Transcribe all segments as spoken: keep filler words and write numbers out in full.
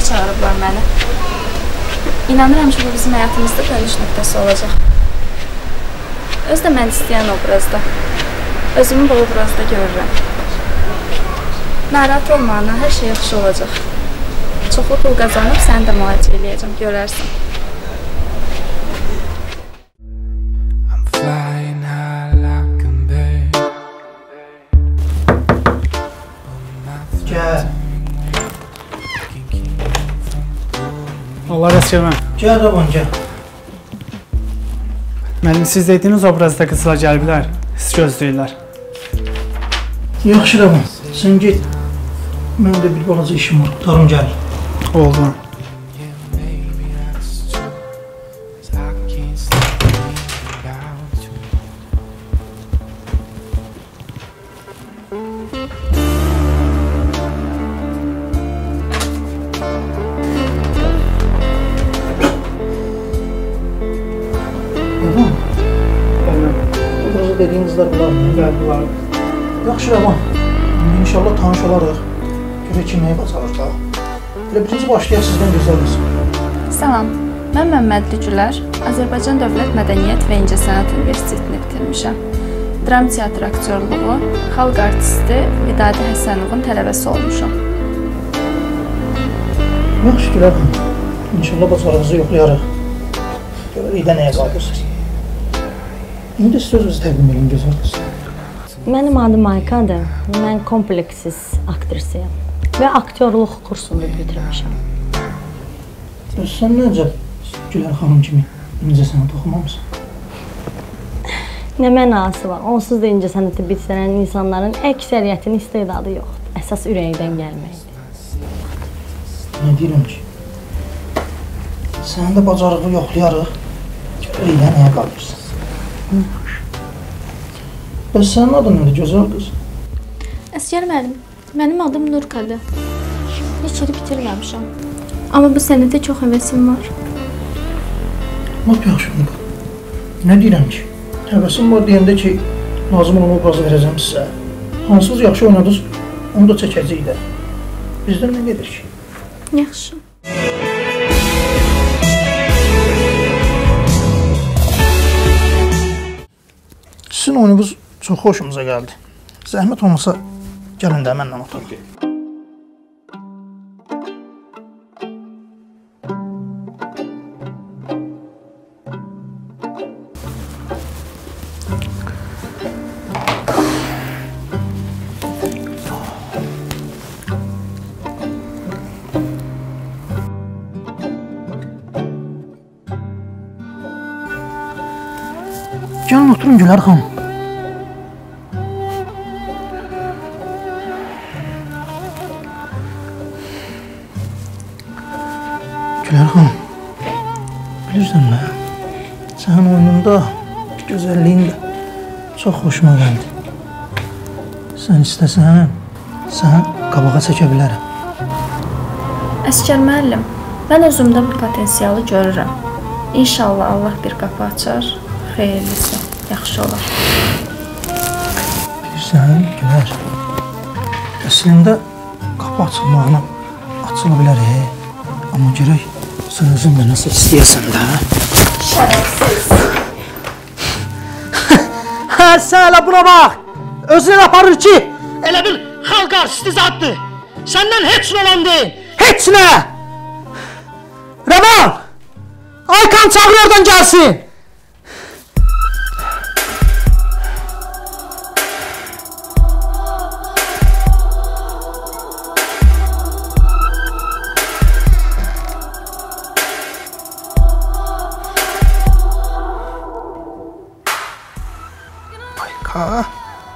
çağırıblar məni. İnanıram ki, bu bizim həyatımızda dönüş nöqtəsi olacaq. Öz də mən istəyən obrazda. Özümü bu obrazda görürəm. Narahat olma ana, hər şey yaxşı olacaq. Çoxlu pul qazanıb səni də müalicə eləyəcəm, görərsən. Gəl. Allah rəst gəlmə. Gəl Ravan, gəl. Müəllim, siz dediyiniz obrazda qızlar gəlbilər, siz gözləyirlər. Yaxşı Ravan, sən get. Mənim də bir balaca işim var, qutarım gəl. Oldu. Obraza dediyinizlər bunlar mı? Bəli, bunlar. Yaxşı Ravan, inşallah tanış olarıq. Görək ki, nəyi bacarır da. Elə birinci başlayaq sizdən gözəl qız. Salam, mən Məmmədli Gülər, Azərbaycan Dövlət Mədəniyyət və İncəsənət Universitetini bitirmişəm. Dram teatr aktyorluğu, xalq artisti Vidadi Həsənovun tələbəsi olmuşam. Yaxşı Gülər xanım, inşallah bacarığınızı yoxlayarıq. Görək də nəyə qaldırsınız. İndi sözünüzü təqdim edin, gözəl qız. Mənim adım Aykadır. Mən kompleksiz aktrisiyəm və aktyorluq kursunu bitirmişəm. Sən necə Gülər xanım kimi incəsənət oxumamısın? Nə mənası var? Onsuz da incəsənəti bitirən insanların əksəriyyətinin istedadı yoxdur. Əsas ürəkdən gəlməkdir. Nə deyirəm ki? Sənin də bacarığı yoxlayarıq. Görək də nəyə qalırsan. Bəs sənin adın nədir, gözəl qız? Əsgər müəllim, mənim adım Nurkadır. Heç yeri bitirməmişəm. Amma bu sənətə çox həvəsim var. Lap yaxşı Nurkad. Nə deyirəm ki? Həvəsim var deyəndə ki, lazım olan obrazı verəcəm sizə. Hansınız yaxşı oynadınız, onu da çəkəcəyik də. Bizdən nə gedir ki? Yaxşı. Sizin oyununuz çox xoşumuza gəldi. Zəhmət olmasa, gəlin də mənlə oturaq. Gəlin oturun Gülər xanım. Gülər xanım, bilirsən nə? Sənin oyununda, gözəlliyin də çox xoşuma gəldi. Sən istəsən, sən qabağa çəkə bilərəm. Əsgər müəllim, mən özümdə bu potensialı görürəm. İnşallah Allah bir qapı açar, xeyirlisi, yaxşı olar. Bilirsən, Gülər, əslində qapı açılmağına açıla bilər, e? Amma görək, sən özün də nəsə istəyəsən də, hə? Şərəfsiz. Hə, sən elə buna bax! Özünə aparır ki, elə bir xalq artisti zaddır. Səndən heç nə olan deyil, heç nə! Rəvan! Aykan çağır oradan gəlsin! Ayka!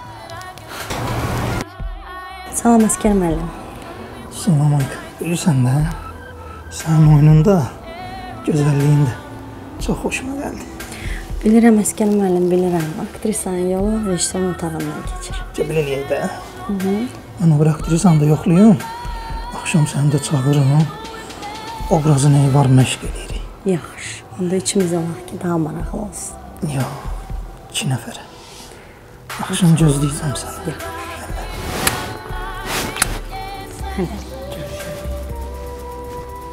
Salam əsgər müəllim. Salam Ayka. Bilirsən də, sənin oyununda, gözəlliyin də çox xoşuma gəldi. Bilirəm əsgər müəllim, bilirəm. Aktrisanın yolu rejissorun otağından keçir. Cəbil eləyək də. Mən o bir aktrisanı da yoxlayım. Axşam səni də çağırırım. Obrazı nəyi var məşq edirik. Yaxşı. Onda içimiz olaq ki, daha maraqlı olsun. Yox, iki nəfərə. Axşam gözləyəcəm səni. Yox. Hələ.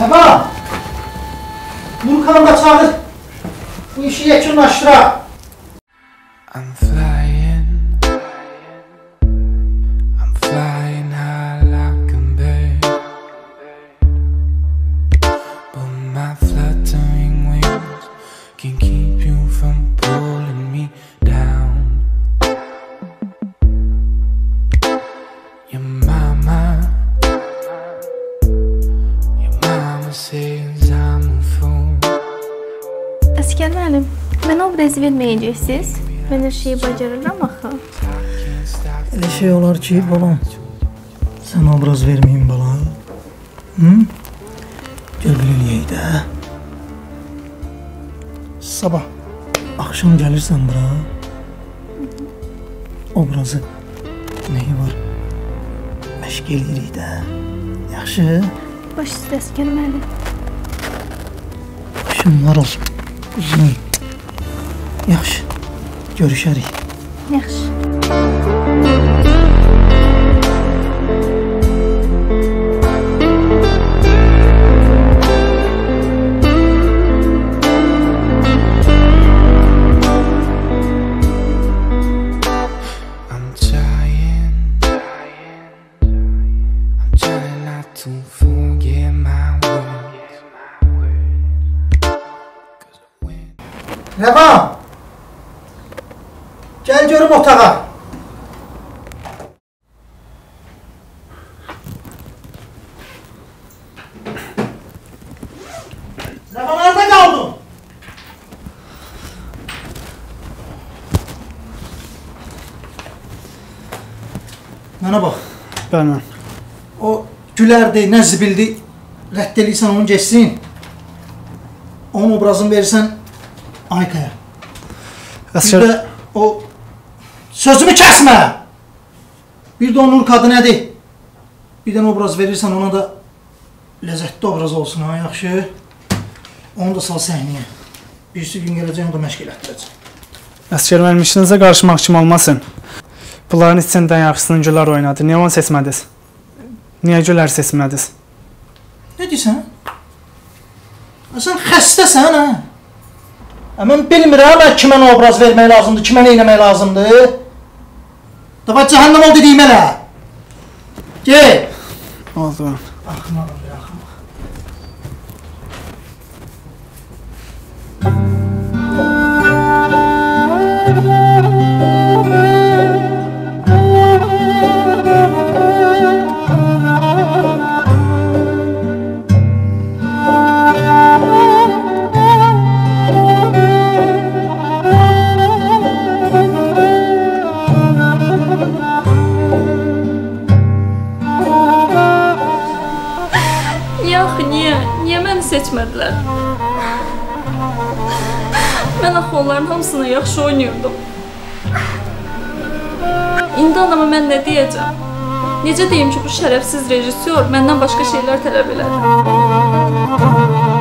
Nəba! Nurkanı da çağır. Bu işi yekunlaşdıraq. I'm flying, I'm flying high like a bird, but my fluttering wings can keep you from pulling me down. Your mama, your mama says I'm a fool. Əsgər müəllim, mənə obraz verməyəcəksiniz? Mən hər şeyi bacarıram axı. Elə şey olar ki, balam, sən obraz verməyin bala. Hı? Gəl bir eləyək də. Sabah axşam gəlirsən bura. Obrazı nəyi var? Məşq eləyirik də. Yaxşı? Baş üstə əsgər müəllim. Şunlar olsun. Uzun. Yaxşı. Görüşərik. Yaxşı. I'm trying, I'm trying not to forget my words. Rəvan! Gəl görüm otağa. Rəvan, harada qaldın? Mənə bax. Bəli. O gülərdi, nə zibildi, rədd eləyirsən onu geçsin. Onun obrazını verirsən Aykaya. Bir Əsgər, də o sözümü kəsmə! Bir də o Nurka adı nədir? Bir dənə obraz verirsən ona da ləzzətli obraz olsun ha, yaxşı? Onu da sal səhnəyə. Birisi gün gələcək, onu da məşq elətdirəcək. əsgər müəllim işinizə qarışmaq kimi olmasın. Bunların içindən yaxşısını Gülər oynadı. Niyə onu seçmədiniz? Niyə Gülər seçmədiniz? Nə deyirsən? Sən xəstəsən, hə? Mən bilmirəm, kimə nə obraz vermək lazımdır, kimə nə eləmək lazımdır. Davay cəhənnəm ol dediyim elə. Gel. Oldu. Axmaq, axmaq. Seçmədilər. Mən axı onların hamısını yaxşı oynuyordum. İndi anama mən nə deyəcəm? Necə deyim ki, bu şərəfsiz rejissor məndən başqa şeylər tələb elədi?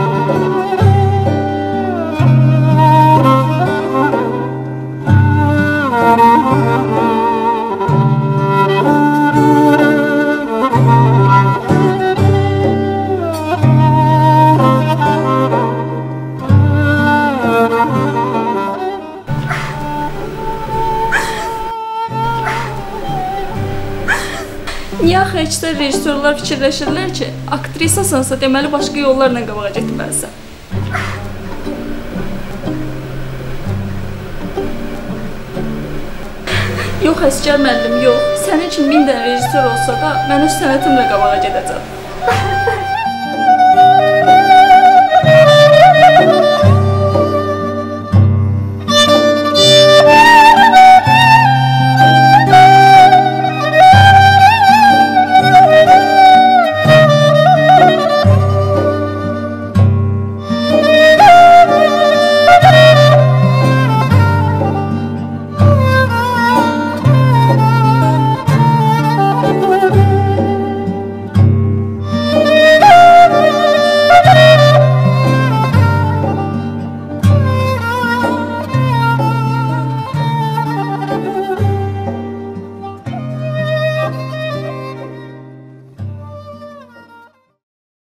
Niyə axı əksər rejissorlar fikirləşirlər ki, aktrisasansa deməli başqa yollarla qabağa getməlisən? Yox, əsgər müəllim, yox. Sənin üçün min dənə rejissor olsa da, mən öz sənətimlə qabağa gedəcəm.